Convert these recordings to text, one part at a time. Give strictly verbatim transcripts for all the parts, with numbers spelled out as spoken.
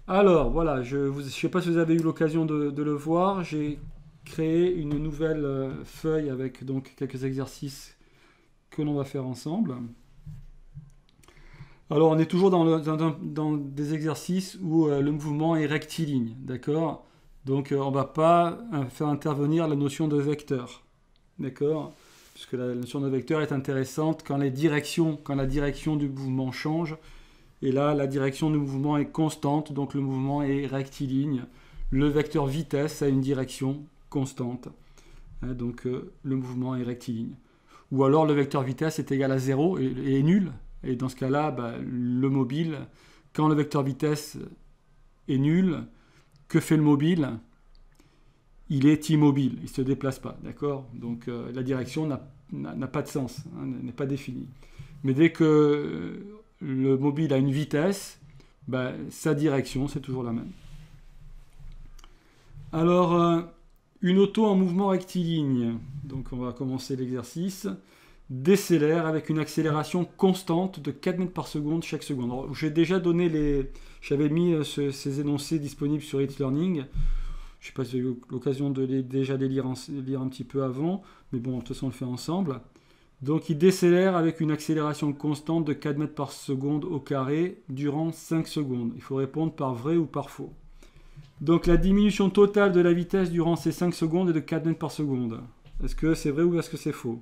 Alors, voilà, je ne sais pas si vous avez eu l'occasion de, de le voir. J'ai créé une nouvelle euh, feuille avec donc quelques exercices que l'on va faire ensemble. Alors, on est toujours dans, le- dans- dans- dans des exercices où euh, le mouvement est rectiligne, d'accord? Donc, euh, on ne va pas euh, faire intervenir la notion de vecteur, d'accord? Puisque la notion de vecteur est intéressante quand les directions, quand la direction du mouvement change. Et là, la direction du mouvement est constante, donc le mouvement est rectiligne. Le vecteur vitesse a une direction constante, hein, donc euh, le mouvement est rectiligne. Ou alors le vecteur vitesse est égal à zéro et, et est nul. Et dans ce cas-là, bah, le mobile, quand le vecteur vitesse est nul, que fait le mobile? Il est immobile, il ne se déplace pas, d'accord? Donc euh, la direction n'a pas de sens, hein, n'est pas définie. Mais dès que le mobile a une vitesse, bah, sa direction, c'est toujours la même. Alors, euh, une auto en mouvement rectiligne. Donc, on va commencer l'exercice. Décélère avec une accélération constante de quatre mètres par seconde chaque seconde. J'ai déjà donné les... J'avais mis euh, ce, ces énoncés disponibles sur It's Learning. Je ne sais pas si vous avez eu l'occasion de les, déjà les lire, en, lire un petit peu avant, mais bon, de toute façon, on le fait ensemble. Donc, il décélère avec une accélération constante de quatre mètres par seconde au carré durant cinq secondes. Il faut répondre par vrai ou par faux. Donc, la diminution totale de la vitesse durant ces cinq secondes est de quatre mètres par seconde. Est-ce que c'est vrai ou est-ce que c'est faux?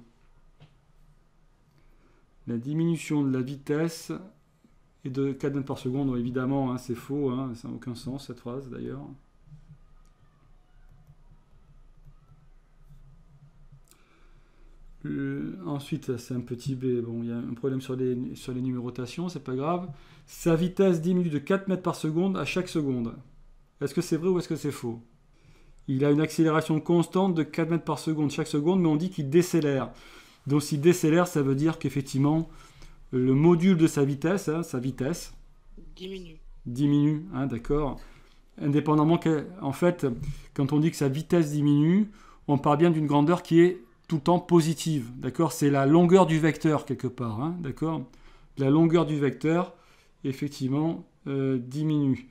La diminution de la vitesse est de quatre mètres par seconde. Donc, évidemment, hein, c'est faux. Hein, ça n'a aucun sens, cette phrase, d'ailleurs. Euh, ensuite, c'est un petit b. Bon, il y a un problème sur les, sur les numérotations, c'est pas grave. Sa vitesse diminue de quatre mètres par seconde à chaque seconde. Est-ce que c'est vrai ou est-ce que c'est faux? Il a une accélération constante de quatre mètres par seconde chaque seconde, mais on dit qu'il décélère. Donc s'il décélère, ça veut dire qu'effectivement, le module de sa vitesse, hein, sa vitesse, Diminue. diminue, hein, d'accord? Indépendamment que, en fait, quand on dit que sa vitesse diminue, on parle bien d'une grandeur qui est tout le temps positive, d'accord? C'est la longueur du vecteur quelque part, hein, d'accord? La longueur du vecteur, effectivement, euh, diminue.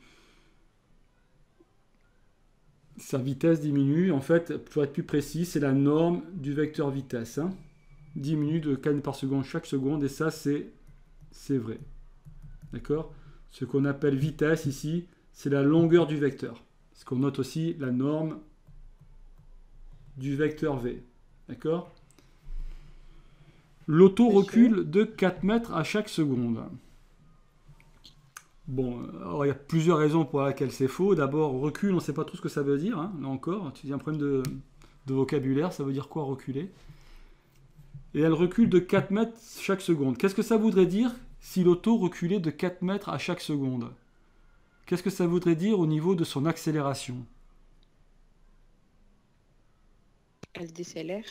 Sa vitesse diminue, en fait, pour être plus précis, c'est la norme du vecteur vitesse, hein, diminue de quatre mètres par seconde chaque seconde, et ça, c'est c'est vrai, d'accord? Ce qu'on appelle vitesse ici, c'est la longueur du vecteur. Ce qu'on note aussi la norme du vecteur v. D'accord? L'auto recule de quatre mètres à chaque seconde. Bon, alors il y a plusieurs raisons pour lesquelles c'est faux. D'abord, recul, on ne sait pas trop ce que ça veut dire. Hein, là encore, tu dis un problème de, de vocabulaire, ça veut dire quoi reculer? Et elle recule de quatre mètres chaque seconde. Qu'est-ce que ça voudrait dire si l'auto reculait de quatre mètres à chaque seconde? Qu'est-ce que ça voudrait dire au niveau de son accélération? Elle décélère.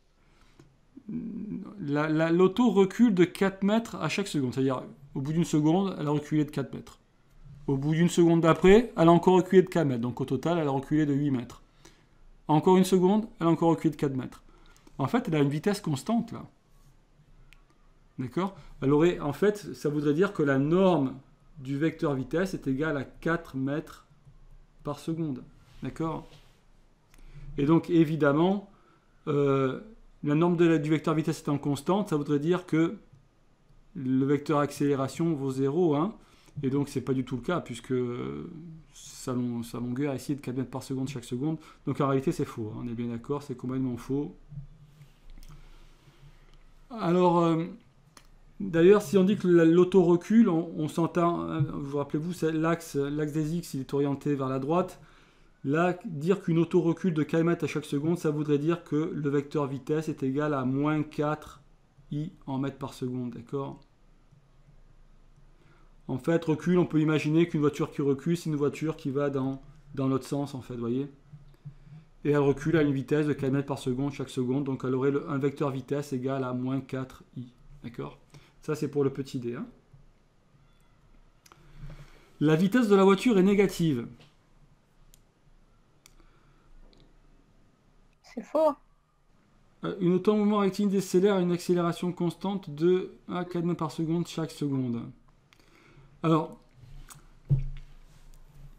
L'auto recule de quatre mètres à chaque seconde. C'est-à-dire, au bout d'une seconde, elle a reculé de quatre mètres. Au bout d'une seconde d'après, elle a encore reculé de quatre mètres. Donc au total, elle a reculé de huit mètres. Encore une seconde, elle a encore reculé de quatre mètres. En fait, elle a une vitesse constante, là. D'accord? Elle aurait, en fait, ça voudrait dire que la norme du vecteur vitesse est égale à quatre mètres par seconde. D'accord? Et donc, évidemment, euh, la norme de la, du vecteur vitesse étant constante, ça voudrait dire que le vecteur accélération vaut zéro, hein, et donc c'est pas du tout le cas, puisque sa, long, sa longueur est ici de quatre mètres par seconde chaque seconde. Donc en réalité, c'est faux. Hein, on est bien d'accord, c'est complètement faux. Alors, euh, d'ailleurs, si on dit que l'auto recule, on, on s'entend, vous vous rappelez-vous, l'axe des X, il est orienté vers la droite. Là, dire qu'une auto recule de quatre mètres à chaque seconde, ça voudrait dire que le vecteur vitesse est égal à moins quatre i en mètres par seconde, d'accord? En fait, recul, on peut imaginer qu'une voiture qui recule, c'est une voiture qui va dans, dans l'autre sens, en fait, vous voyez? Et elle recule à une vitesse de quatre mètres par seconde chaque seconde, donc elle aurait le, un vecteur vitesse égal à moins quatre i, d'accord? Ça, c'est pour le petit d. Hein. La vitesse de la voiture est négative. C'est faux. Une auto en mouvement rectiligne décélère à une accélération constante de à quatre mètres par seconde chaque seconde. Alors,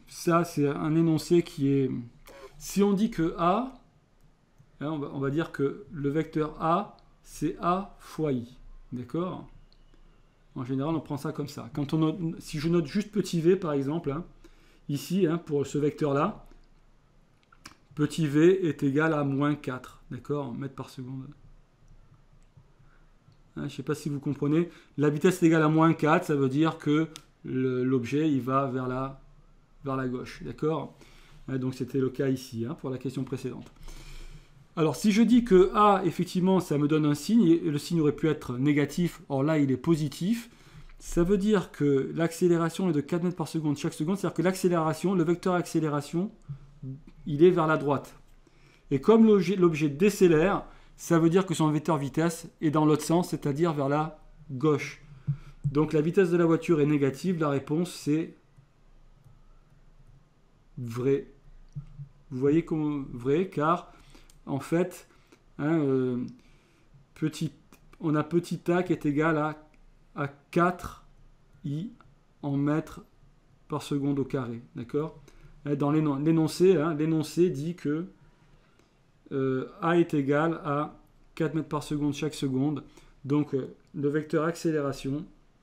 ça, c'est un énoncé qui est... Si on dit que A, hein, on, va, on va dire que le vecteur A, c'est A fois I. D'accord? En général, on prend ça comme ça. Quand on note, si je note juste petit v, par exemple, hein, ici, hein, pour ce vecteur-là, petit v est égal à moins quatre. D'accord? Mètres par seconde. Hein, je ne sais pas si vous comprenez. La vitesse est égale à moins quatre, ça veut dire que l'objet, il va vers la, vers la gauche. D'accord? Hein, donc, c'était le cas ici, hein, pour la question précédente. Alors, si je dis que A, effectivement, ça me donne un signe, et le signe aurait pu être négatif, or là, il est positif, ça veut dire que l'accélération est de quatre mètres par seconde chaque seconde, c'est-à-dire que l'accélération, le vecteur accélération, il est vers la droite. Et comme l'objet décélère, ça veut dire que son vecteur vitesse est dans l'autre sens, c'est-à-dire vers la gauche. Donc, la vitesse de la voiture est négative, la réponse, c'est vrai. Vous voyez comment vrai, car... En fait, hein, euh, petit, on a petit a qui est égal à, à quatre i en mètres par seconde au carré. D'accord? Dans l'énoncé, hein, l'énoncé dit que euh, a est égal à quatre mètres par seconde chaque seconde. Donc, euh, le vecteur accélération,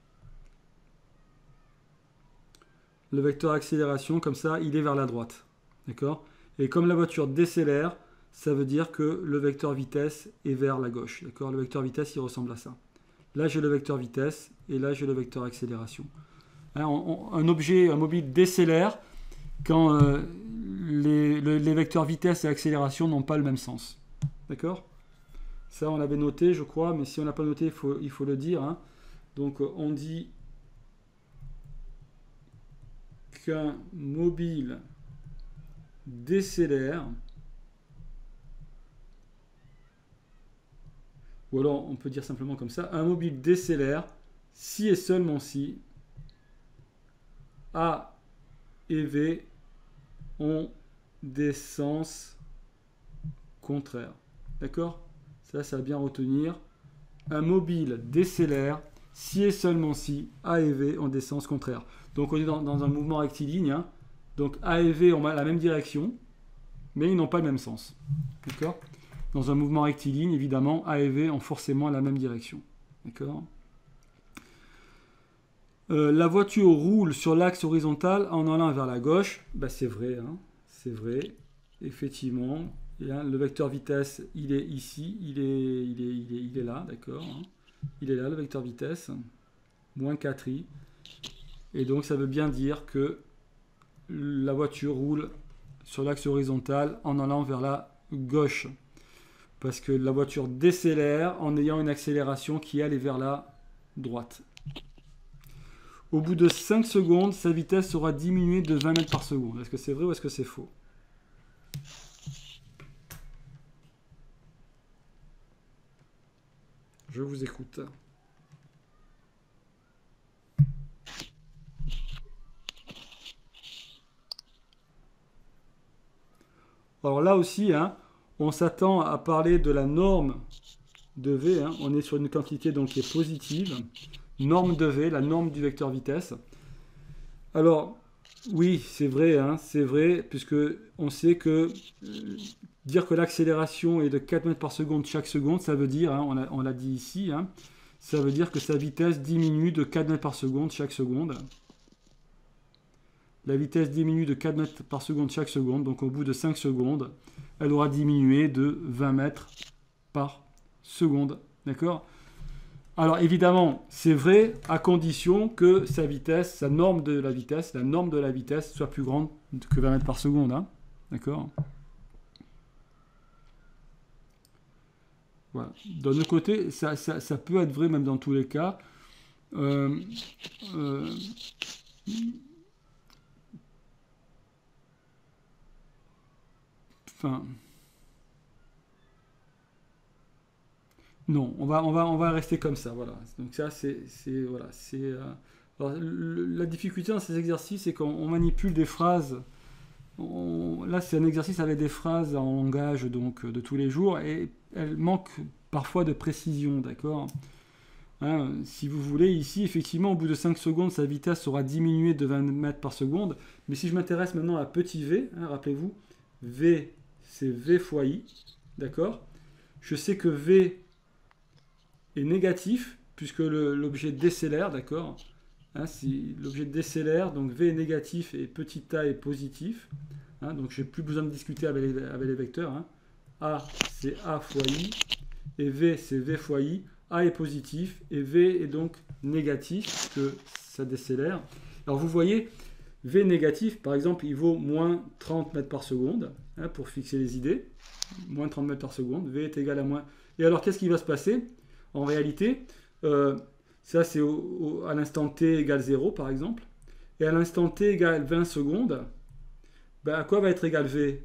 le vecteur accélération, comme ça, il est vers la droite. D'accord? Et comme la voiture décélère, ça veut dire que le vecteur vitesse est vers la gauche. D'accord? Le vecteur vitesse, il ressemble à ça. Là, j'ai le vecteur vitesse et là, j'ai le vecteur accélération. Hein, on, on, un objet, un mobile décélère quand euh, les, le, les vecteurs vitesse et accélération n'ont pas le même sens. D'accord? Ça, on l'avait noté, je crois, mais si on n'a pas noté, il faut, il faut le dire. Hein. Donc, on dit qu'un mobile décélère. Ou alors, on peut dire simplement comme ça, un mobile décélère si et seulement si A et V ont des sens contraires. D'accord? Ça, ça va bien retenir. Un mobile décélère si et seulement si A et V ont des sens contraires. Donc, on est dans, dans un mouvement rectiligne. Hein. Donc, A et V ont la même direction, mais ils n'ont pas le même sens. D'accord? Dans un mouvement rectiligne, évidemment, A et V ont forcément la même direction. D'accord? euh, La voiture roule sur l'axe horizontal en allant vers la gauche. Ben, c'est vrai, hein, c'est vrai. Effectivement, et, hein, le vecteur vitesse, il est ici, il est, il est, il est, il est là, d'accord, hein. Il est là, le vecteur vitesse, moins quatre i. Et donc, ça veut bien dire que la voiture roule sur l'axe horizontal en allant vers la gauche. Parce que la voiture décélère en ayant une accélération qui, elle, est vers la droite. Au bout de cinq secondes, sa vitesse sera diminuée de vingt mètres par seconde. Est-ce que c'est vrai ou est-ce que c'est faux? Je vous écoute. Alors là aussi, hein, on s'attend à parler de la norme de V. Hein. On est sur une quantité donc, qui est positive. Norme de V, la norme du vecteur vitesse. Alors, oui, c'est vrai, hein, c'est vrai, puisque on sait que euh, dire que l'accélération est de quatre mètres par seconde chaque seconde, ça veut dire, hein, on l'a dit ici, hein, ça veut dire que sa vitesse diminue de quatre mètres par seconde chaque seconde. La vitesse diminue de quatre mètres par seconde chaque seconde, donc au bout de cinq secondes, elle aura diminué de vingt mètres par seconde. D'accord? Alors évidemment, c'est vrai à condition que sa vitesse, sa norme de la vitesse, la norme de la vitesse soit plus grande que vingt mètres par seconde. Hein. D'accord? Voilà. D'un autre côté, ça, ça, ça peut être vrai même dans tous les cas. Euh, euh, Enfin, non, on va, on va, on va rester comme ça, voilà. Donc ça, c'est, voilà, c'est. Euh, alors, le, la difficulté dans ces exercices, c'est qu'on manipule des phrases. On, là, c'est un exercice avec des phrases en langage donc de tous les jours et elles manquent parfois de précision, d'accord. Hein, si vous voulez, ici, effectivement, au bout de cinq secondes, sa vitesse sera diminuée de vingt mètres par seconde. Mais si je m'intéresse maintenant à petit v, hein, rappelez-vous, v, c'est v fois i, d'accord? Je sais que v est négatif, puisque l'objet décélère, d'accord? Hein, si l'objet décélère, donc v est négatif et petit a est positif. Hein, donc, je n'ai plus besoin de discuter avec les, avec les vecteurs. Hein. A, c'est a fois i, et v, c'est v fois i. A est positif et V est donc négatif, que ça décélère. Alors vous voyez, V négatif, par exemple, il vaut moins trente mètres par seconde, hein, pour fixer les idées. Moins trente mètres par seconde, V est égal à moins... Et alors, qu'est-ce qui va se passer? En réalité, euh, ça c'est à l'instant t égale zéro, par exemple. Et à l'instant t égale vingt secondes, ben, à quoi va être égal V?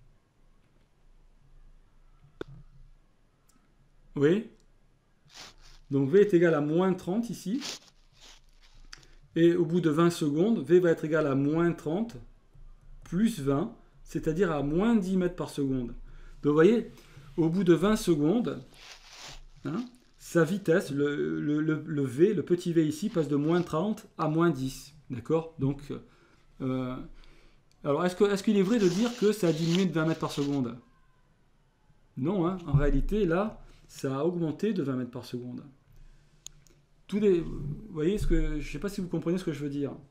Oui. Donc V est égal à moins trente ici. Et au bout de vingt secondes, V va être égal à moins trente plus vingt, c'est-à-dire à moins dix mètres par seconde. Donc vous voyez, au bout de vingt secondes, hein, sa vitesse, le, le, le, le V, le petit v ici, passe de moins trente à moins dix. D'accord? Donc, euh, alors est-ce que, est-ce qu'il est vrai de dire que ça a diminué de vingt mètres par seconde? Non, hein, en réalité, là, ça a augmenté de vingt mètres par seconde. Tous les, vous voyez ce que, je ne sais pas si vous comprenez ce que je veux dire.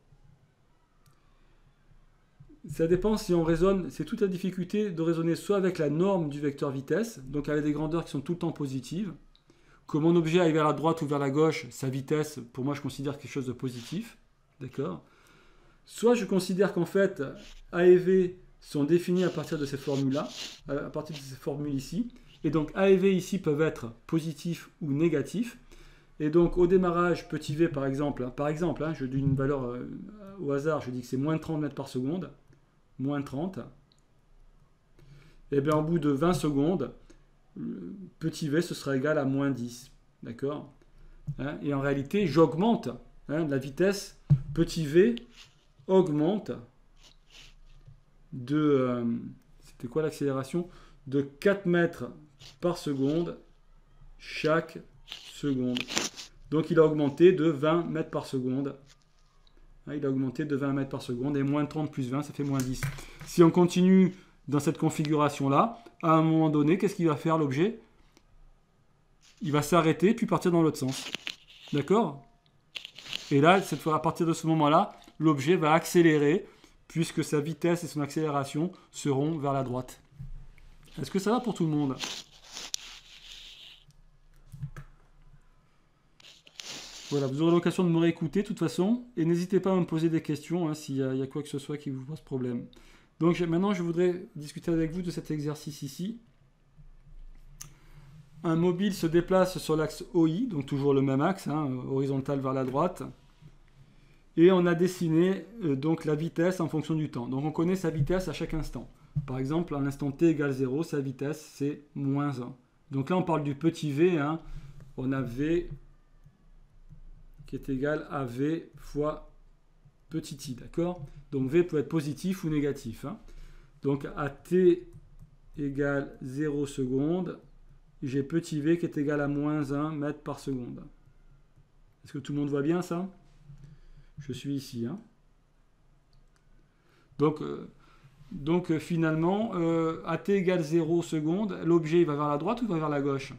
Ça dépend si on raisonne, c'est toute la difficulté de raisonner soit avec la norme du vecteur vitesse, donc avec des grandeurs qui sont tout le temps positives. Que mon objet aille vers la droite ou vers la gauche, sa vitesse, pour moi je considère quelque chose de positif. D'accord? Soit je considère qu'en fait, A et V sont définis à partir de ces formules-là, à partir de ces formules ici, et donc A et V ici peuvent être positifs ou négatifs. Et donc au démarrage, petit v par exemple, hein, par exemple, hein, je dis une valeur euh, au hasard, je dis que c'est moins trente mètres par seconde, moins trente. Et bien au bout de vingt secondes, petit v ce sera égal à moins dix. D'accord? Hein, et en réalité, j'augmente, hein, la vitesse, petit v augmente de, euh, c'était quoi l'accélération? De quatre mètres par seconde chaque seconde. Donc il a augmenté de vingt mètres par seconde. Il a augmenté de vingt mètres par seconde. Et moins trente plus vingt, ça fait moins dix. Si on continue dans cette configuration-là, à un moment donné, qu'est-ce qu'il va faire l'objet? Il va s'arrêter puis partir dans l'autre sens. D'accord? Et là, cette fois, à partir de ce moment-là, l'objet va accélérer puisque sa vitesse et son accélération seront vers la droite. Est-ce que ça va pour tout le monde? Voilà, vous aurez l'occasion de me réécouter de toute façon, et n'hésitez pas à me poser des questions, hein, s'il y, y a quoi que ce soit qui vous pose problème. Donc maintenant, je voudrais discuter avec vous de cet exercice ici. Un mobile se déplace sur l'axe O I, donc toujours le même axe, hein, horizontal vers la droite, et on a dessiné euh, donc la vitesse en fonction du temps. Donc on connaît sa vitesse à chaque instant. Par exemple, à l'instant t égale zéro, sa vitesse c'est moins un. Donc là, on parle du petit v, hein, on a v qui est égal à v fois petit i, d'accord? Donc v peut être positif ou négatif. Hein. Donc à t égale zéro secondes, j'ai petit v qui est égal à moins un mètre par seconde. Est-ce que tout le monde voit bien ça? Je suis ici. Hein. Donc, euh, donc euh, finalement, euh, à t égale zéro secondes, l'objet va vers la droite ou va vers la gauche?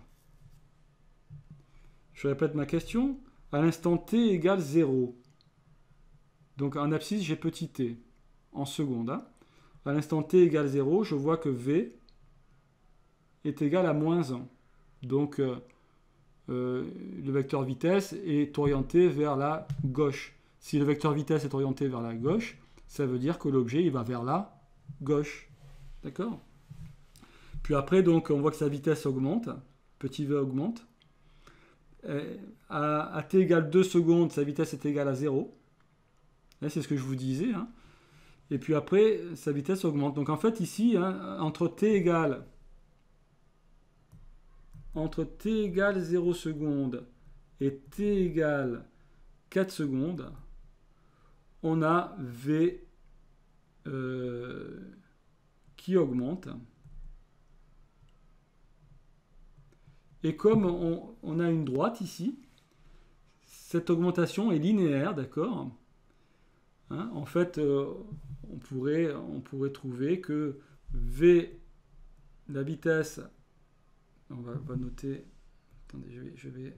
Je répète ma question. À l'instant t égale zéro. Donc en abscisse, j'ai petit t en seconde. Hein. À l'instant t égale zéro, je vois que v est égal à moins un. Donc euh, euh, le vecteur vitesse est orienté vers la gauche. Si le vecteur vitesse est orienté vers la gauche, ça veut dire que l'objet il va vers la gauche. D'accord? Puis après, donc, on voit que sa vitesse augmente. Petit v augmente. À, à t égale deux secondes, sa vitesse est égale à zéro. C'est ce que je vous disais. Hein. Et puis après, sa vitesse augmente. Donc en fait, ici, hein, entre t égale entre t égale zéro secondes et t égale quatre secondes, on a v euh, qui augmente. Et comme on, on a une droite ici, cette augmentation est linéaire, d'accord, hein, en fait, euh, on, pourrait, on pourrait trouver que V, la vitesse, on va, on va noter, attendez, je vais, je vais,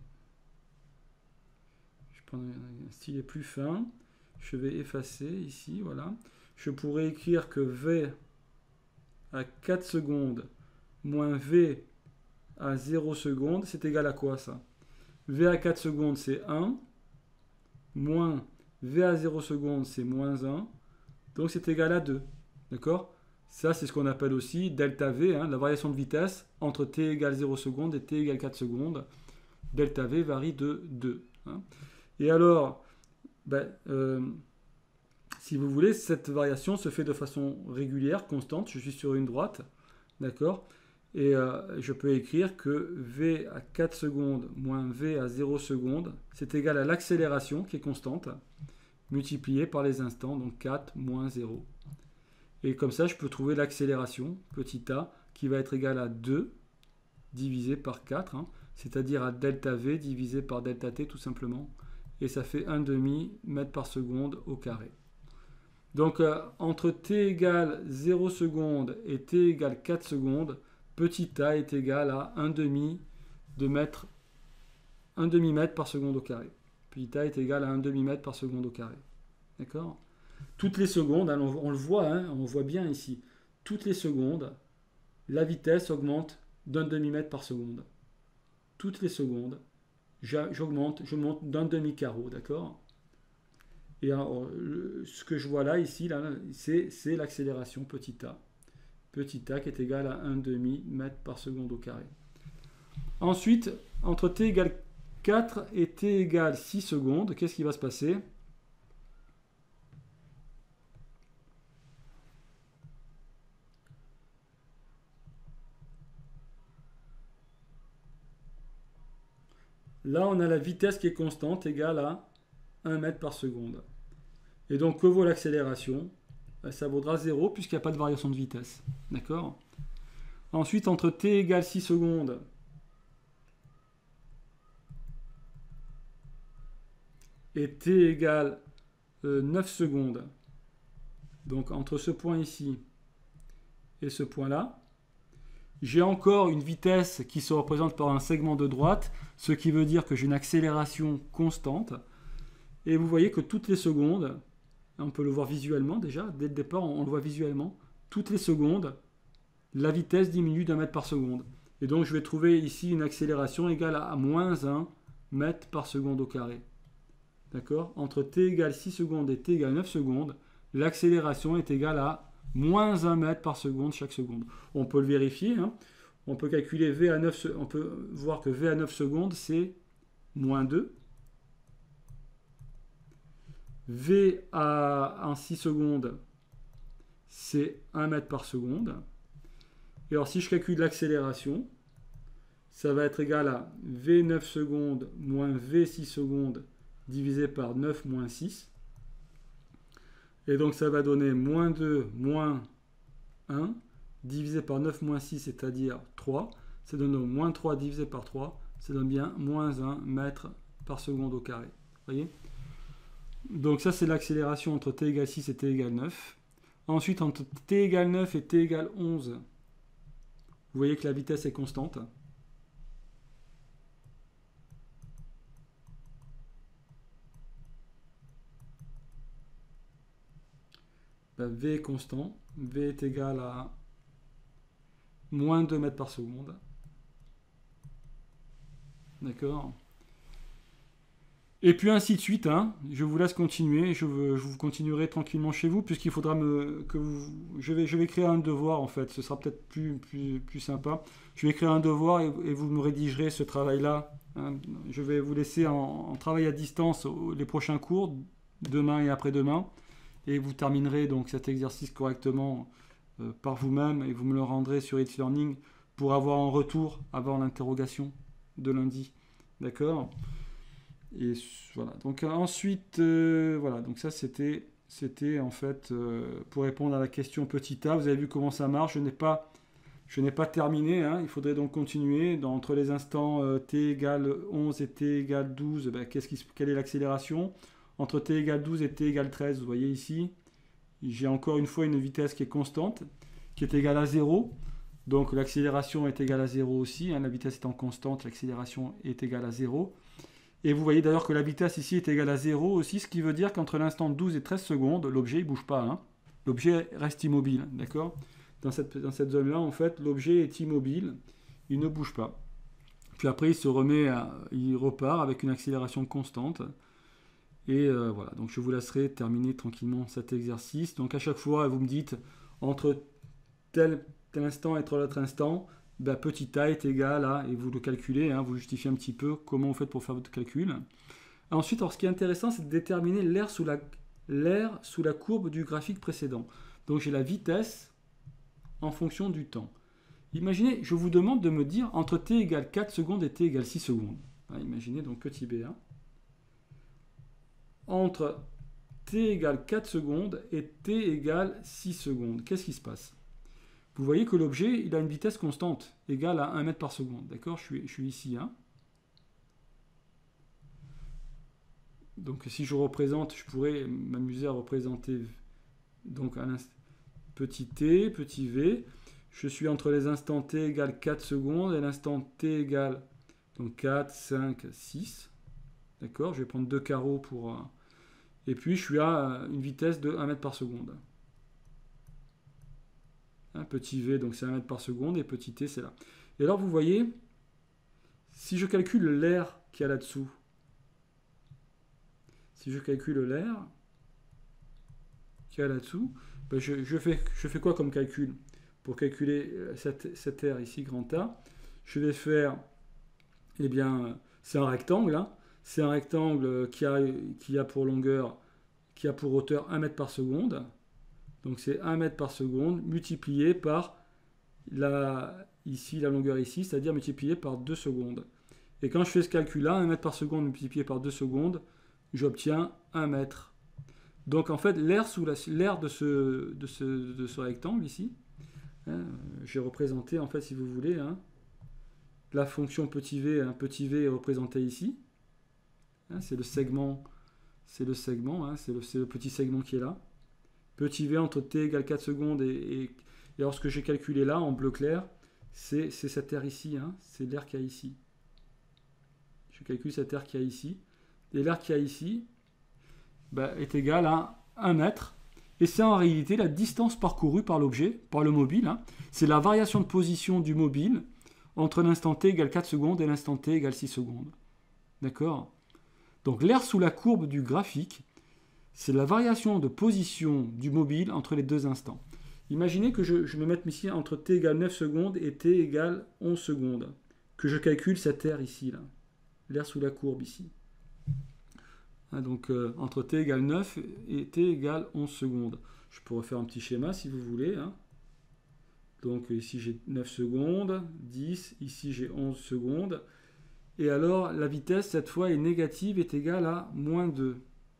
je vais prendre un stylet plus fin, je vais effacer ici, voilà. Je pourrais écrire que V à quatre secondes moins V à zéro secondes, c'est égal à quoi ça? V à quatre secondes, c'est un, moins V à zéro secondes, c'est moins un, donc c'est égal à deux. D'accord? Ça, c'est ce qu'on appelle aussi delta V, hein, la variation de vitesse entre t égale zéro secondes et t égale quatre secondes. Delta V varie de deux. Hein. Et alors, ben, euh, si vous voulez, cette variation se fait de façon régulière, constante. Je suis sur une droite, d'accord? Et euh, je peux écrire que V à quatre secondes moins V à zéro secondes, c'est égal à l'accélération, qui est constante, multipliée par les instants, donc quatre moins zéro. Et comme ça, je peux trouver l'accélération, petit a, qui va être égal à deux divisé par quatre, hein, c'est-à-dire à delta V divisé par delta t, tout simplement. Et ça fait un demi mètre par seconde au carré. Donc, euh, entre t égale zéro secondes et t égale quatre secondes, petit a est égal à un demi de mètre, un demi mètre par seconde au carré. Petit a est égal à un demi mètre par seconde au carré. D'accord? Toutes les secondes, hein, on, on le voit, hein, on voit bien ici, toutes les secondes, la vitesse augmente d'un demi mètre par seconde. Toutes les secondes, j'augmente, je monte d'un demi carreau, d'accord? Et alors, le, ce que je vois là, ici, là, c'est l'accélération petit a. Petit a qui est égal à un demi mètre par seconde au carré. Ensuite, entre t égale quatre et t égale six secondes, qu'est-ce qui va se passer? Là, on a la vitesse qui est constante, égale à un mètre par seconde. Et donc, que vaut l'accélération? Ça vaudra zéro puisqu'il n'y a pas de variation de vitesse. D'accord? Ensuite, entre t égale six secondes et t égale euh, neuf secondes, donc entre ce point ici et ce point-là, j'ai encore une vitesse qui se représente par un segment de droite, ce qui veut dire que j'ai une accélération constante. Et vous voyez que toutes les secondes, on peut le voir visuellement déjà, dès le départ on le voit visuellement, toutes les secondes, la vitesse diminue d'un mètre par seconde. Et donc je vais trouver ici une accélération égale à moins un mètre par seconde au carré. D'accord? Entre t égale six secondes et t égale neuf secondes, l'accélération est égale à moins un mètre par seconde chaque seconde. On peut le vérifier, hein. On peut calculer V à neuf, on peut voir que V à neuf secondes, c'est moins deux. V à en six secondes, c'est un mètre par seconde. Et alors, si je calcule l'accélération, ça va être égal à V neuf secondes moins V six secondes divisé par neuf moins six. Et donc, ça va donner moins deux moins un divisé par neuf moins six, c'est-à-dire trois. Ça donne donc moins trois divisé par trois. Ça donne bien moins un mètre par seconde au carré. Vous voyez? Donc ça, c'est l'accélération entre t égale six et t égale neuf. Ensuite, entre t égale neuf et t égale onze, vous voyez que la vitesse est constante. Ben, V est constant. V est égal à moins deux mètres par seconde. D'accord? Et puis ainsi de suite, hein. Je vous laisse continuer, je, veux, je vous continuerai tranquillement chez vous, puisqu'il faudra me, que vous... Je vais, je vais créer un devoir, en fait, ce sera peut-être plus, plus, plus sympa. Je vais créer un devoir et, et vous me rédigerez ce travail-là. Hein. Je vais vous laisser en, en travail à distance les prochains cours, demain et après-demain, et vous terminerez donc cet exercice correctement euh, par vous-même, et vous me le rendrez sur It's Learning pour avoir un retour avant l'interrogation de lundi. D'accord ? Et voilà, donc euh, ensuite, euh, voilà, donc ça c'était, c'était en fait euh, pour répondre à la question petit a. Vous avez vu comment ça marche. Je n'ai pas, je n'ai pas terminé, hein. Il faudrait donc continuer. Dans, entre les instants euh, t égale onze et t égale douze, ben, qu'est-ce qui, quelle est l'accélération? Entre t égale douze et t égale treize, vous voyez ici, j'ai encore une fois une vitesse qui est constante, qui est égale à zéro. Donc l'accélération est égale à zéro aussi, hein. La vitesse étant constante, l'accélération est égale à zéro. Et vous voyez d'ailleurs que la vitesse ici est égale à zéro aussi, ce qui veut dire qu'entre l'instant douze et treize secondes, l'objet ne bouge pas, hein. L'objet reste immobile, d'accord? Dans cette, dans cette zone-là, en fait, l'objet est immobile, il ne bouge pas. Puis après, il se remet, à, il repart avec une accélération constante. Et euh, voilà, donc je vous laisserai terminer tranquillement cet exercice. Donc à chaque fois, vous me dites, entre tel, tel instant et tel autre instant, ben, petit a est égal à, et vous le calculez, hein, vous justifiez un petit peu comment vous faites pour faire votre calcul. Ensuite, alors, ce qui est intéressant, c'est de déterminer l'aire sous la, l'aire sous la courbe du graphique précédent. Donc j'ai la vitesse en fonction du temps. Imaginez, je vous demande de me dire entre t égale quatre secondes et t égale six secondes. Hein, imaginez donc petit b. Hein. Entre t égale quatre secondes et t égale six secondes, qu'est-ce qui se passe? Vous voyez que l'objet, il a une vitesse constante, égale à un mètre par seconde. D'accord, je suis, je suis ici. Hein. Donc si je représente, je pourrais m'amuser à représenter donc un petit t, petit v. Je suis entre les instants t égale quatre secondes et l'instant t égale donc quatre, cinq, six. D'accord, je vais prendre deux carreaux pour... Et puis je suis à une vitesse de un mètre par seconde. Un petit v, donc c'est un mètre par seconde, et petit t, c'est là. Et alors vous voyez, si je calcule l'air qu'il y a là-dessous, si je calcule l'air qu'il y a là-dessous, ben je, je, fais, je fais quoi comme calcul? Pour calculer cette, cette aire ici, grand A, je vais faire, eh bien, c'est un rectangle, hein. C'est un rectangle qui a, qui a pour longueur, qui a pour hauteur un mètre par seconde. Donc c'est un mètre par seconde multiplié par la, ici, la longueur ici, c'est-à-dire multiplié par deux secondes. Et quand je fais ce calcul-là, un mètre par seconde multiplié par deux secondes, j'obtiens un mètre. Donc en fait, l'air sous la, l'air de ce, de, ce, de ce rectangle ici, hein, j'ai représenté, en fait, si vous voulez, hein, la fonction petit v, un petit v est représenté ici. Hein, c'est le segment, c'est le segment, hein, c'est le, le petit segment qui est là. Petit v entre t égale quatre secondes et, et, et alors ce que j'ai calculé là en bleu clair, c'est cette aire ici, hein, c'est l'air qu'il y a ici. Je calcule cette aire qu'il y a ici. Et l'air qu'il y a ici bah, est égal à un mètre. Et c'est en réalité la distance parcourue par l'objet, par le mobile. Hein. C'est la variation de position du mobile entre l'instant t égale quatre secondes et l'instant t égale six secondes. D'accord? Donc l'aire sous la courbe du graphique, c'est la variation de position du mobile entre les deux instants. Imaginez que je, je me mette ici entre t égale neuf secondes et t égale onze secondes. Que je calcule cette aire ici, là. L'aire sous la courbe ici. Hein, donc euh, entre t égale neuf et t égale onze secondes. Je pourrais faire un petit schéma si vous voulez. Hein. Donc ici j'ai neuf secondes, dix, ici j'ai onze secondes. Et alors, la vitesse, cette fois, est négative, est égale à moins deux.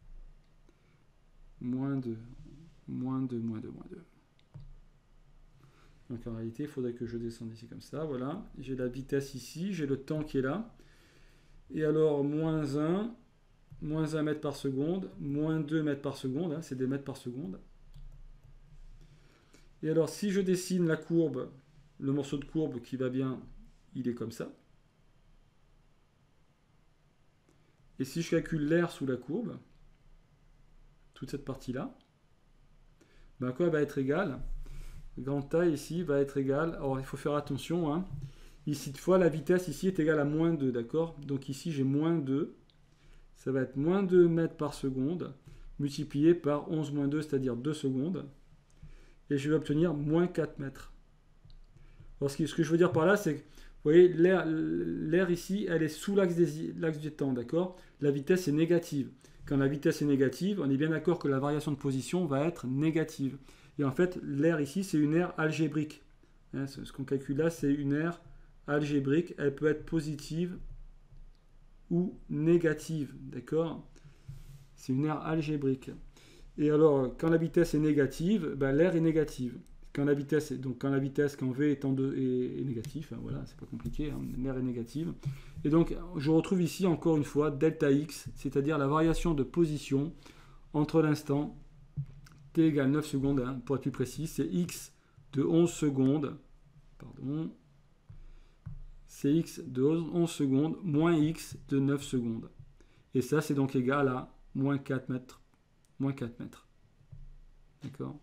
Moins deux. Moins deux, moins deux, moins deux. Donc en réalité, il faudrait que je descende ici comme ça. Voilà. J'ai la vitesse ici, j'ai le temps qui est là. Et alors, moins un, moins un mètre par seconde, moins deux mètres par seconde, hein, c'est des mètres par seconde. Et alors, si je dessine la courbe, le morceau de courbe qui va bien, il est comme ça. Et si je calcule l'air sous la courbe, toute cette partie-là, ben quoi va être égal? Grand A ici va être égal, alors il faut faire attention, hein. Ici, cette fois, la vitesse ici est égale à moins deux, d'accord? Donc ici, j'ai moins deux, ça va être moins deux mètres par seconde, multiplié par onze moins deux, c'est-à-dire deux secondes, et je vais obtenir moins quatre mètres. Alors, ce que je veux dire par là, c'est que vous voyez, l'air ici, elle est sous l'axe du temps, d'accord? La vitesse est négative. Quand la vitesse est négative, on est bien d'accord que la variation de position va être négative. Et en fait, l'air ici, c'est une aire algébrique. Hein, ce qu'on calcule là, c'est une aire algébrique. Elle peut être positive ou négative, d'accord? C'est une aire algébrique. Et alors, quand la vitesse est négative, ben, l'air est négative. quand la vitesse, est, donc quand la vitesse, quand V est, en deux, est, est négatif, hein, voilà, c'est pas compliqué, hein, R est négative. Et donc, je retrouve ici encore une fois delta X, c'est-à-dire la variation de position entre l'instant t égale neuf secondes, hein, pour être plus précis, c'est X de onze secondes, pardon, c'est X de onze secondes moins X de neuf secondes. Et ça, c'est donc égal à moins quatre mètres. Moins quatre mètres. D'accord?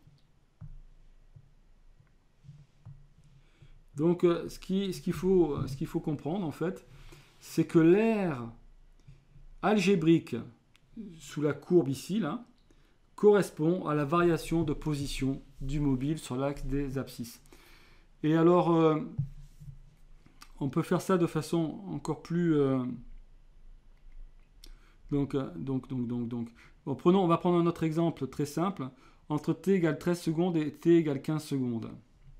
Donc, euh, ce qu'il ce qu'il faut, ce qu'il faut comprendre, en fait, c'est que l'aire algébrique sous la courbe ici, là, correspond à la variation de position du mobile sur l'axe des abscisses. Et alors, euh, on peut faire ça de façon encore plus... Euh, donc, euh, donc, donc, donc, donc. Bon, prenons, on va prendre un autre exemple très simple. Entre t égale treize secondes et t égale quinze secondes.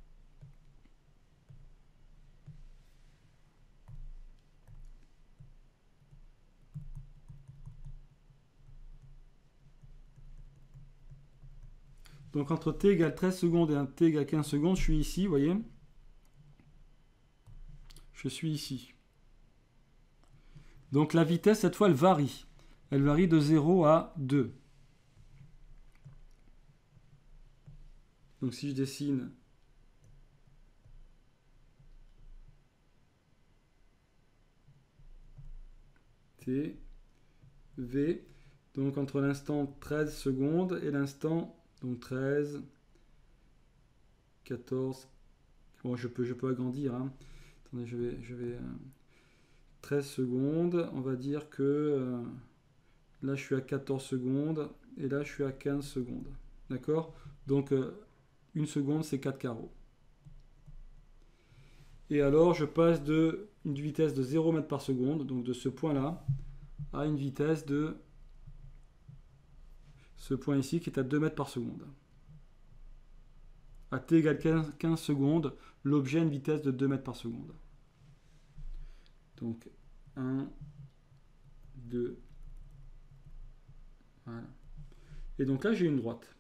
Donc entre t égale treize secondes et un t égale quinze secondes, je suis ici, vous voyez? Je suis ici. Donc la vitesse, cette fois, elle varie. Elle varie de zéro à deux. Donc si je dessine t, v, donc entre l'instant treize secondes et l'instant donc treize, quatorze, bon je peux, je peux agrandir, hein. Attendez, je vais, je vais euh, treize secondes, on va dire que euh, là je suis à quatorze secondes et là je suis à quinze secondes, d'accord? Donc euh, une seconde c'est quatre carreaux. Et alors je passe de une vitesse de zéro mètre par seconde, donc de ce point là, à une vitesse de ce point ici qui est à deux mètres par seconde. À t égale quinze secondes, l'objet a une vitesse de deux mètres par seconde. Donc un, deux, voilà. Et donc là j'ai une droite.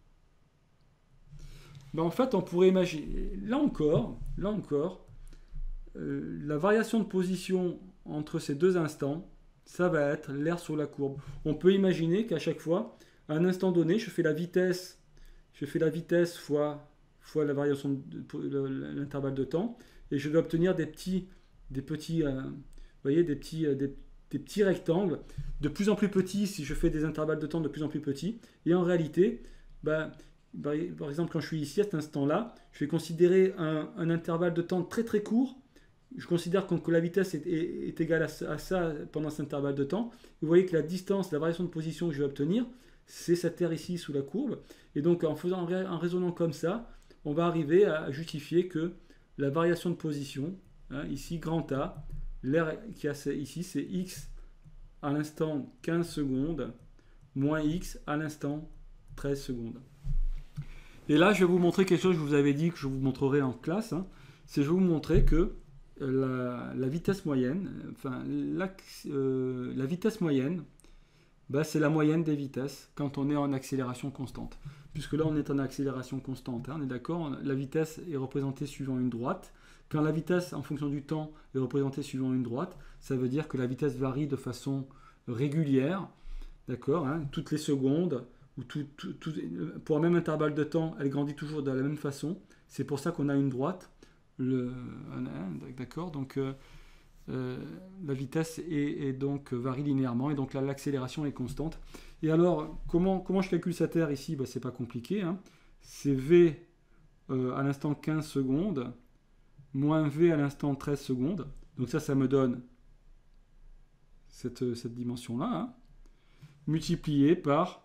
Ben, en fait on pourrait imaginer, là encore, là encore, euh, la variation de position entre ces deux instants, ça va être l'aire sur la courbe. On peut imaginer qu'à chaque fois, à un instant donné, je fais la vitesse, je fais la vitesse fois, fois la variation de l'intervalle de temps, et je vais obtenir des petits, des petits, euh, vous voyez, des petits, euh, des, des petits rectangles, de plus en plus petits si je fais des intervalles de temps de plus en plus petits. Et en réalité, ben, par exemple, quand je suis ici à cet instant-là, je vais considérer un, un intervalle de temps très très court. Je considère que la vitesse est, est, est égale à, à ça pendant cet intervalle de temps. Vous voyez que la distance, la variation de position que je vais obtenir, c'est cette aire ici sous la courbe. Et donc en, faisant, en raisonnant comme ça, on va arriver à justifier que la variation de position, hein, ici grand A, l'aire qui a ici, c'est x à l'instant quinze secondes moins x à l'instant treize secondes. Et là, je vais vous montrer quelque chose que je vous avais dit que je vous montrerai en classe. Hein. C'est je vais vous montrer que la, la vitesse moyenne, enfin la, euh, la vitesse moyenne, bah, c'est la moyenne des vitesses quand on est en accélération constante. Puisque là, on est en accélération constante. Hein, on est d'accord? La vitesse est représentée suivant une droite. Quand la vitesse, en fonction du temps, est représentée suivant une droite, ça veut dire que la vitesse varie de façon régulière, d'accord, hein, toutes les secondes, ou tout, tout, tout, pour un même intervalle de temps, elle grandit toujours de la même façon. C'est pour ça qu'on a une droite, le, d'accord, donc euh, euh, la vitesse est, est donc varie linéairement, et donc l'accélération est constante. Et alors, comment, comment je calcule cette aire ici? Ben, c'est pas compliqué, hein. C'est V euh, à l'instant quinze secondes, moins V à l'instant treize secondes. Donc ça, ça me donne cette, cette dimension-là, hein, multiplié par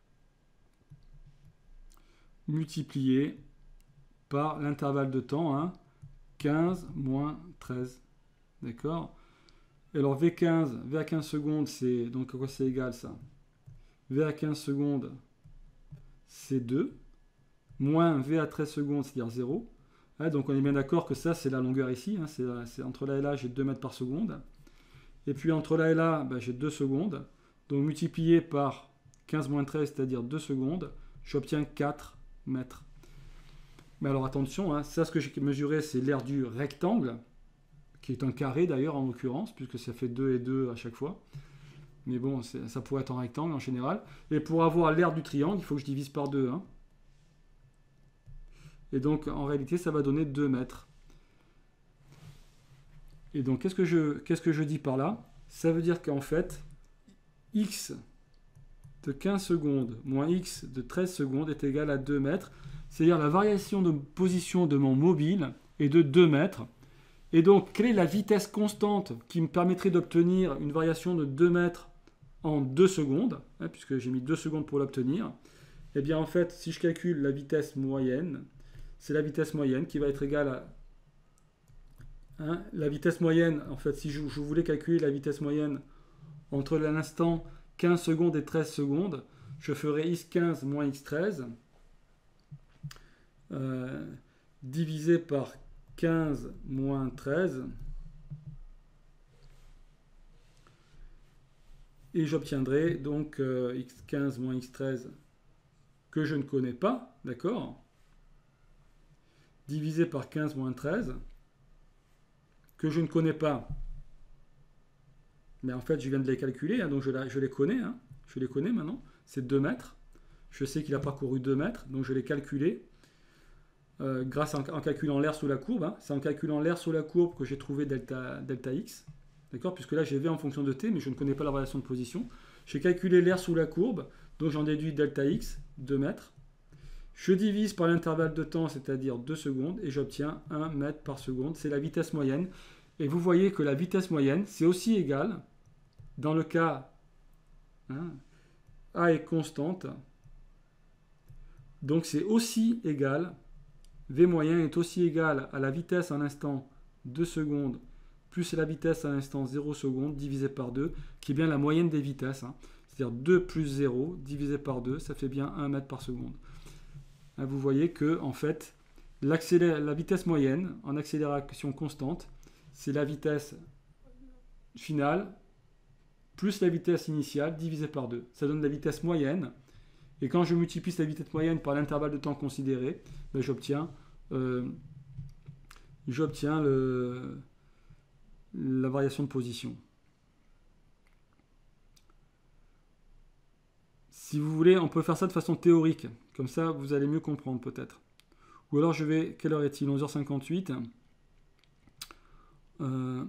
multiplié par l'intervalle de temps, hein, quinze moins treize. D'accord? Alors V quinze, V à quinze secondes, c'est donc à quoi c'est égal ça? V à quinze secondes, c'est deux, moins V à treize secondes, c'est-à-dire zéro. Ouais, donc on est bien d'accord que ça, c'est la longueur ici, hein, c'est entre là et là, j'ai deux mètres par seconde. Et puis entre là et là, ben, j'ai deux secondes. Donc multiplié par quinze moins treize, c'est-à-dire deux secondes, j'obtiens quatre mètres. Mais alors attention, hein, ça ce que j'ai mesuré, c'est l'aire du rectangle, qui est un carré d'ailleurs en l'occurrence, puisque ça fait deux et deux à chaque fois. Mais bon, ça pourrait être en rectangle en général. Et pour avoir l'aire du triangle, il faut que je divise par deux. Hein. Et donc en réalité, ça va donner deux mètres. Et donc qu'est-ce que je, qu'est-ce que je dis par là? Ça veut dire qu'en fait, x de quinze secondes moins x de treize secondes est égal à deux mètres. C'est-à-dire la variation de position de mon mobile est de deux mètres. Et donc, quelle est la vitesse constante qui me permettrait d'obtenir une variation de deux mètres en deux secondes, hein, puisque j'ai mis deux secondes pour l'obtenir? Eh bien, en fait, si je calcule la vitesse moyenne, c'est la vitesse moyenne qui va être égale à... Hein, la vitesse moyenne, en fait, si je, je voulais calculer la vitesse moyenne entre l'instant quinze secondes et treize secondes, je ferais x quinze moins x treize euh, divisé par quinze moins treize et j'obtiendrai donc euh, x quinze moins x treize que je ne connais pas, d'accord, divisé par quinze moins treize que je ne connais pas, mais en fait je viens de les calculer, hein, donc je, la, je les connais, hein, je les connais maintenant, c'est deux mètres, je sais qu'il a parcouru deux mètres, donc je l'ai calculé. Euh, grâce à, en calculant l'air sous la courbe, hein. C'est en calculant l'air sous la courbe que j'ai trouvé delta, delta x, d'accord, puisque là j'ai v en fonction de t, mais je ne connais pas la variation de position. J'ai calculé l'air sous la courbe, donc j'en déduis delta x, deux mètres. Je divise par l'intervalle de temps, c'est-à-dire deux secondes, et j'obtiens un mètre par seconde. C'est la vitesse moyenne. Et vous voyez que la vitesse moyenne, c'est aussi égal, dans le cas, hein, A est constante, donc c'est aussi égal, V moyen est aussi égal à la vitesse à l'instant deux secondes plus la vitesse à l'instant zéro secondes divisé par deux, qui est bien la moyenne des vitesses. Hein. C'est-à-dire deux plus zéro divisé par deux, ça fait bien un mètre par seconde. Hein, vous voyez que, en fait, la vitesse moyenne en accélération constante, c'est la vitesse finale plus la vitesse initiale divisée par deux. Ça donne la vitesse moyenne. Et quand je multiplie la vitesse moyenne par l'intervalle de temps considéré, ben j'obtiens euh, j'obtiens le, la variation de position. Si vous voulez, on peut faire ça de façon théorique. Comme ça, vous allez mieux comprendre peut-être. Ou alors je vais... Quelle heure est-il? onze heures cinquante-huit. Euh,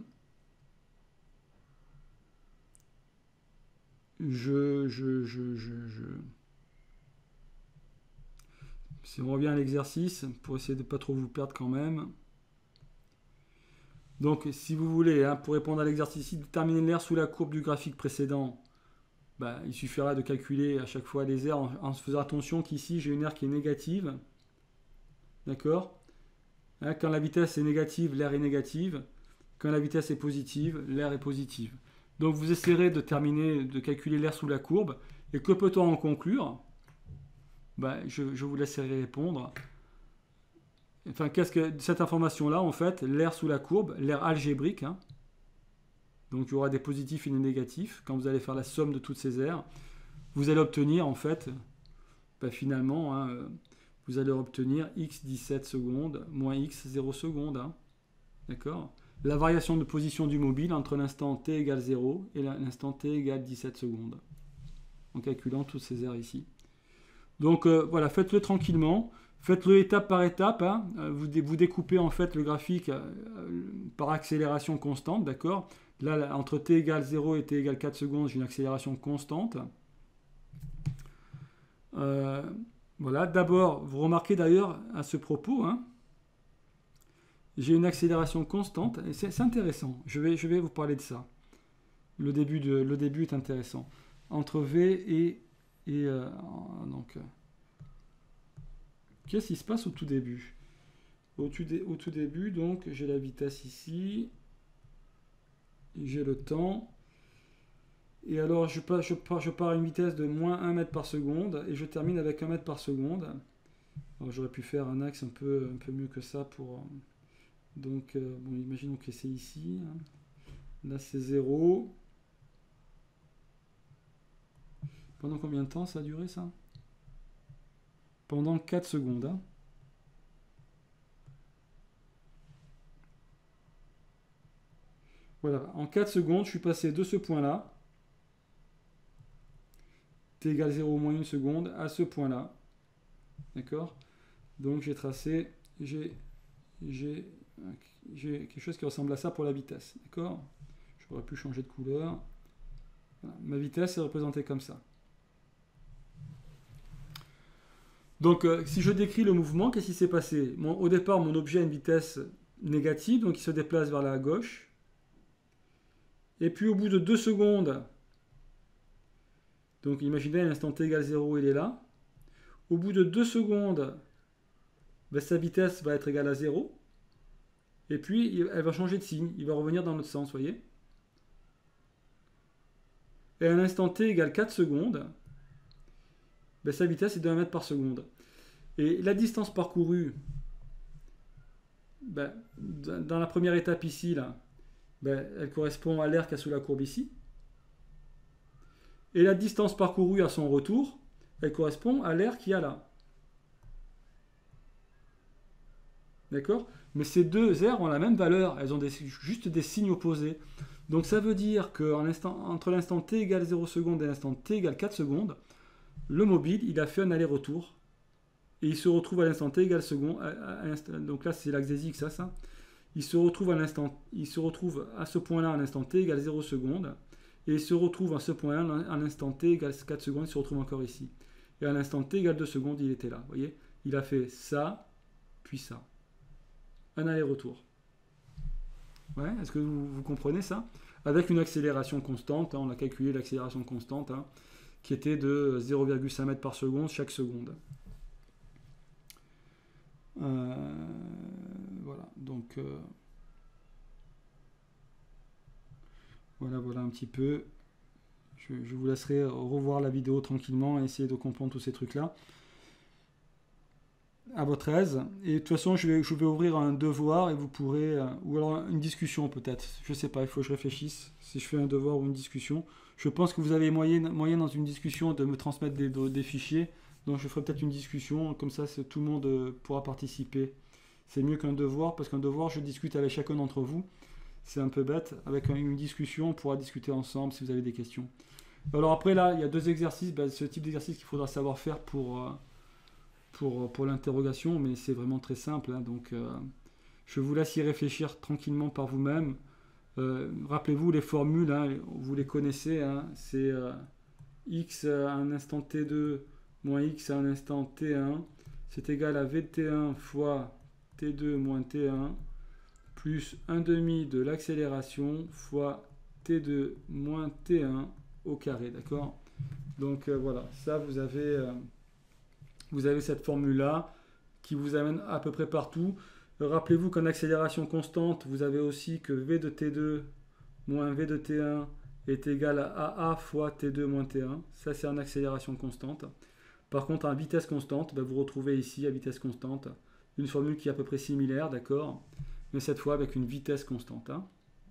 je... je, je, je, je Si on revient à l'exercice, pour essayer de ne pas trop vous perdre quand même. Donc, si vous voulez, hein, pour répondre à l'exercice, déterminer l'air sous la courbe du graphique précédent, bah, il suffira de calculer à chaque fois les aires en, en faisant attention qu'ici, j'ai une aire qui est négative. D'accord, hein, quand la vitesse est négative, l'aire est négative. Quand la vitesse est positive, l'aire est positive. Donc, vous essayerez de terminer, de calculer l'air sous la courbe. Et que peut-on en conclure? Ben, je, je vous laisserai répondre. Enfin, qu'est-ce que cette information-là, en fait, l'air sous la courbe, l'air algébrique, hein, donc il y aura des positifs et des négatifs, quand vous allez faire la somme de toutes ces aires, vous allez obtenir, en fait, ben, finalement, hein, vous allez obtenir x dix-sept secondes moins x zéro secondes. Hein, d'accord? La variation de position du mobile entre l'instant t égale zéro et l'instant t égale dix-sept secondes, en calculant toutes ces aires ici. Donc euh, voilà, faites-le tranquillement, faites-le étape par étape, hein. vous, dé vous découpez en fait le graphique euh, par accélération constante, d'accord? Là, là, entre t égale zéro et t égale quatre secondes, j'ai une accélération constante. Euh, voilà, d'abord, vous remarquez d'ailleurs à ce propos, hein, j'ai une accélération constante, et c'est intéressant, je vais, je vais vous parler de ça. Le début, de, le début est intéressant. Entre v et... Et euh, donc, euh, qu'est-ce qui se passe au tout début? Au tout, dé, au tout début, donc, j'ai la vitesse ici, j'ai le temps, et alors je pars, je, pars, je pars à une vitesse de moins un mètre par seconde, et je termine avec un mètre par seconde. Alors j'aurais pu faire un axe un peu, un peu mieux que ça pour... Donc, euh, bon, imaginons que c'est ici. Hein. Là, c'est zéro. Pendant combien de temps ça a duré, ça? Pendant quatre secondes. Hein. Voilà, en quatre secondes, je suis passé de ce point-là, t égale zéro moins une seconde, à ce point-là. D'accord? Donc j'ai tracé, j'ai quelque chose qui ressemble à ça pour la vitesse. D'accord? J'aurais pu changer de couleur. Voilà. Ma vitesse est représentée comme ça. Donc euh, si je décris le mouvement, qu'est-ce qui s'est passé? Mon, Au départ, mon objet a une vitesse négative, donc il se déplace vers la gauche. Et puis au bout de deux secondes, donc imaginez à l'instant t égale zéro, il est là. Au bout de deux secondes, ben, sa vitesse va être égale à zéro. Et puis elle va changer de signe, il va revenir dans l'autre sens, voyez. Et à l'instant t égale quatre secondes, ben, sa vitesse est de un mètre par seconde. Et la distance parcourue, ben, dans la première étape ici, là, ben, elle correspond à l'air qu'il y a sous la courbe ici. Et la distance parcourue à son retour, elle correspond à l'air qu'il y a là. D'accord? Mais ces deux aires ont la même valeur, elles ont des, juste des signes opposés. Donc ça veut dire qu'entre l'instant t égale zéro secondes et l'instant t égale quatre secondes, le mobile, il a fait un aller-retour. Et il se retrouve à l'instant t égale seconde. À, à, à, donc là, c'est l'axe des x, ça, ça. Il se retrouve à l'instant, il se retrouve à ce point-là à l'instant t égale zéro secondes. Et il se retrouve à ce point-là à l'instant t égale quatre secondes, il se retrouve encore ici. Et à l'instant t égale deux secondes, il était là. Vous voyez? Il a fait ça, puis ça. Un aller-retour. Ouais, est-ce que vous, vous comprenez ça? Avec une accélération constante, hein, on a calculé l'accélération constante, hein, qui était de zéro virgule cinq mètres par seconde chaque seconde. Euh, voilà, donc euh, voilà, voilà un petit peu. Je, je vous laisserai revoir la vidéo tranquillement et essayer de comprendre tous ces trucs-là à votre aise. Et de toute façon, je vais, je vais ouvrir un devoir et vous pourrez, euh, ou alors une discussion peut-être. Je sais pas, il faut que je réfléchisse si je fais un devoir ou une discussion. Je pense que vous avez moyen, moyen dans une discussion de me transmettre des, des fichiers. Donc je ferai peut-être une discussion, comme ça tout le monde pourra participer. C'est mieux qu'un devoir, parce qu'un devoir, je discute avec chacun d'entre vous. C'est un peu bête. Avec une discussion, on pourra discuter ensemble si vous avez des questions. Alors après, là, il y a deux exercices. Ben, ce type d'exercice qu'il faudra savoir faire pour, euh, pour, pour l'interrogation, mais c'est vraiment très simple. Hein, donc, euh, je vous laisse y réfléchir tranquillement par vous-même. Euh, rappelez-vous les formules, hein, vous les connaissez. Hein, c'est euh, x à un instant t deux moins x à un instant t un, c'est égal à v de t un fois t deux moins t un, plus un demi de l'accélération fois t deux moins t un au carré, d'accord? Donc euh, voilà, ça vous avez, euh, vous avez cette formule-là qui vous amène à peu près partout. Euh, Rappelez-vous qu'en accélération constante, vous avez aussi que v de t deux moins v de t un est égal à a fois t deux moins t un. Ça, c'est en accélération constante. Par contre, à vitesse constante, ben, vous retrouvez ici, à vitesse constante, une formule qui est à peu près similaire, d'accord? Mais cette fois avec une vitesse constante. Hein,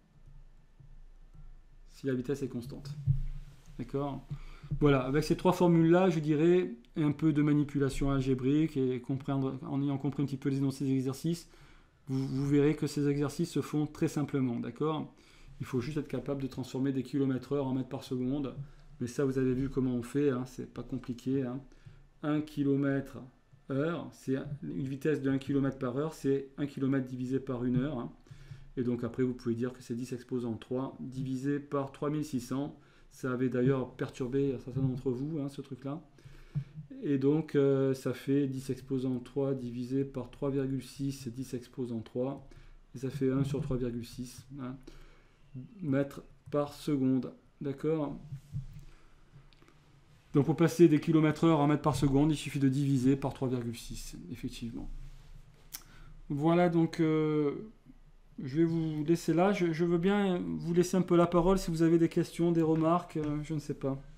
si la vitesse est constante. D'accord? Voilà, avec ces trois formules-là, je dirais un peu de manipulation algébrique et comprendre, en ayant compris un petit peu les énoncés des exercices, vous, vous verrez que ces exercices se font très simplement, d'accord? Il faut juste être capable de transformer des kilomètres heure en mètres par seconde. Mais ça, vous avez vu comment on fait, hein, c'est pas compliqué. Hein. un kilomètre heure, c'est une vitesse de un kilomètre par heure, c'est un kilomètre divisé par une heure. Hein. Et donc après, vous pouvez dire que c'est dix exposant trois divisé par trois mille six cents. Ça avait d'ailleurs perturbé certains d'entre vous, hein, ce truc-là. Et donc, euh, ça fait dix exposant trois divisé par trois virgule six, c'est dix exposant trois. Et ça fait un sur trois virgule six hein, mètres par seconde. D'accord ? Donc, pour passer des kilomètres heure en mètres par seconde, il suffit de diviser par trois virgule six, effectivement. Voilà, donc, euh, je vais vous laisser là. Je, je veux bien vous laisser un peu la parole si vous avez des questions, des remarques, euh, je ne sais pas.